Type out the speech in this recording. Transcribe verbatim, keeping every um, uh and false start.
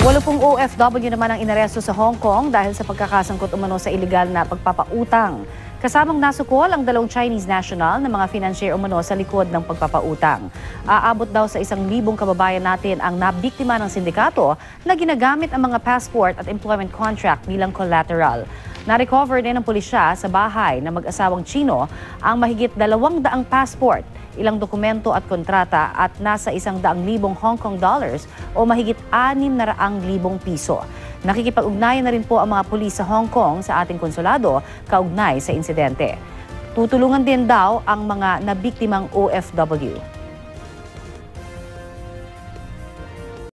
Walupung O F W naman ang inaresto sa Hong Kong dahil sa pagkakasangkot umano sa iligal na pagpapautang. Kasamang nasukol ang dalawang Chinese national na mga financier umano sa likod ng pagpapautang. Aabot daw sa isang libong kababayan natin ang nabiktima ng sindikato na ginagamit ang mga passport at employment contract bilang collateral. Na-recover din ng pulisya sa bahay ng mag-asawang Chino ang mahigit dalawang daang passport, ilang dokumento at kontrata at nasa isang daang libong Hong Kong dollars o mahigit anim na raang libong piso. Nakikipag-ugnayan na rin po ang mga pulis sa Hong Kong sa ating konsulado kaugnay sa insidente. Tutulungan din daw ang mga nabiktimang O F W.